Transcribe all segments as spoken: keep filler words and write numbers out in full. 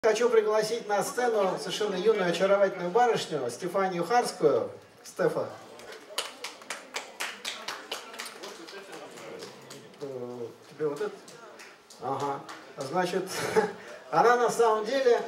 Хочу пригласить на сцену совершенно юную очаровательную барышню Стефанию Харскую. Стефа. Тебе вот это? Ага. Значит, она на самом деле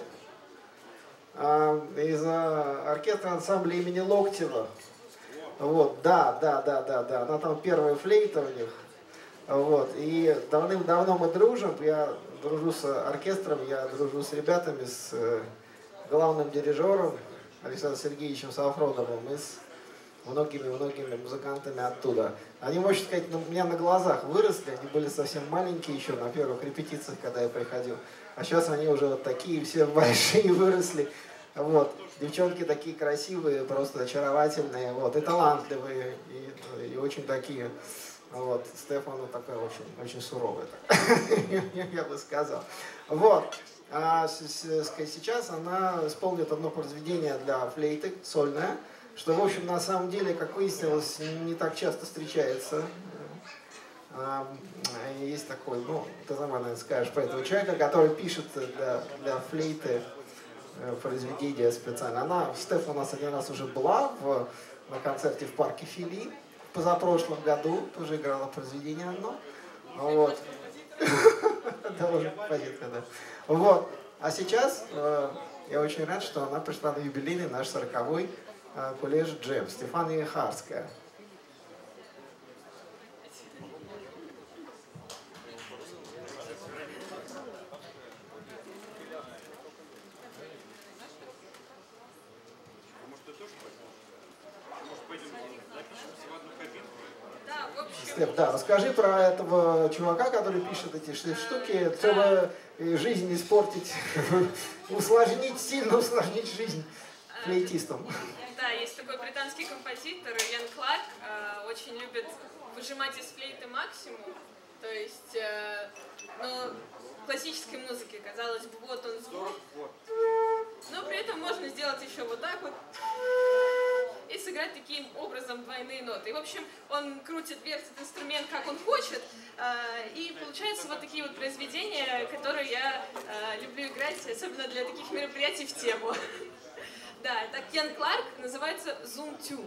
из оркестра ансамбля имени Локтева. Вот, да, да, да, да, да. Она там первая флейта у них. Вот. И давным-давно мы дружим. Я дружу с оркестром, я дружу с ребятами, с главным дирижером Александром Сергеевичем Сафроновым и с многими-многими музыкантами оттуда. Они, можно сказать, у меня на глазах выросли, они были совсем маленькие еще на первых репетициях, когда я приходил. А сейчас они уже вот такие все большие выросли. Вот. Девчонки такие красивые, просто очаровательные, вот, и талантливые, и, и очень такие. Вот. Стефана такая очень, очень суровая, я бы сказал. Вот. А сейчас она исполнит одно произведение для флейты, сольное, что, в общем, на самом деле, как выяснилось, не так часто встречается. Есть такой, ну, ты сама, наверное, скажешь про этого человека, который пишет для, для флейты произведения специально. Она, Стеф у нас один раз уже была в, на концерте в парке Фили в позапрошлом году, тоже играла произведение одно. Вот. Да, уже композитка, да. Вот. А сейчас я очень рад, что она пришла на юбилейный наш сороковой колледж джем. Стефания Харская. Стеф, да, расскажи про этого чувака, который пишет эти штуки, чтобы жизнь испортить, усложнить, сильно усложнить жизнь флейтистам. Да, есть такой британский композитор Ян Кларк, очень любит выжимать из флейты максимум, то есть, ну, классической музыки, казалось бы, вот он звук, но при этом можно сделать еще вот так вот и сыграть таким образом двойные ноты. И, в общем, он крутит, вертит инструмент, как он хочет, и получаются вот такие вот произведения, которые я люблю играть, особенно для таких мероприятий в тему. Да, так Ян Кларк, называется Zoom Tube.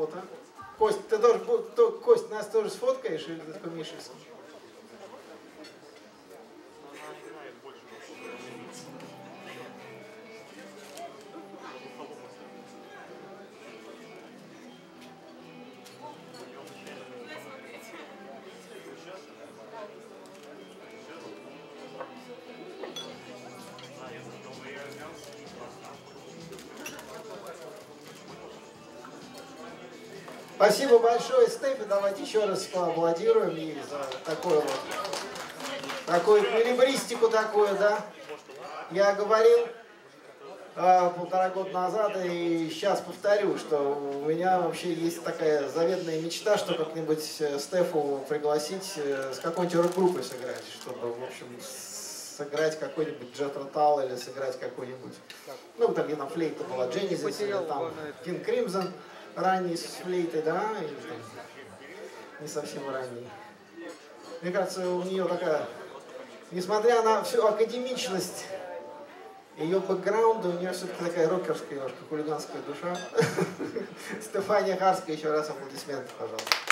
фото. Кость, ты тоже, то, Кость, нас тоже сфоткаешь или ты такой Мишельский? Спасибо большое, Стефи. Давайте еще раз поаплодируем ей за такой вот, такую эквилибристику такую, да. Я говорил э, полтора года назад и сейчас повторю, что у меня вообще есть такая заветная мечта, что как-нибудь Стефу пригласить э, с какой-нибудь рок-группой сыграть, чтобы, в общем, сыграть какой-нибудь Джет Ротал или сыграть какой-нибудь, ну, там, где там флейта была, Genesis, или там King Crimson. Ранний с флейтой, да, или там, не совсем ранний. Мне кажется, у нее такая, несмотря на всю академичность ее бэкграунда, у нее все-таки такая рокерская, немножко хулиганская душа. Стефания Харская, еще раз аплодисменты, пожалуйста.